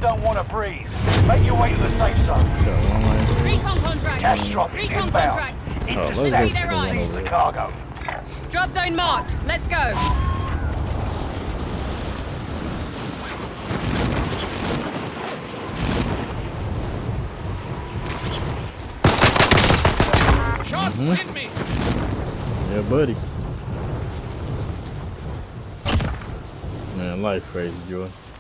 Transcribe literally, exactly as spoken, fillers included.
don't want to breathe. Make your way to the safe zone. Recon contract. Cash drop is Recon inbound. contract. Intercept Oh, and seize the cargo. Drop zone marked. Let's go. Shots mm-hmm. in me. Yeah, buddy. Man, life crazy, Joy.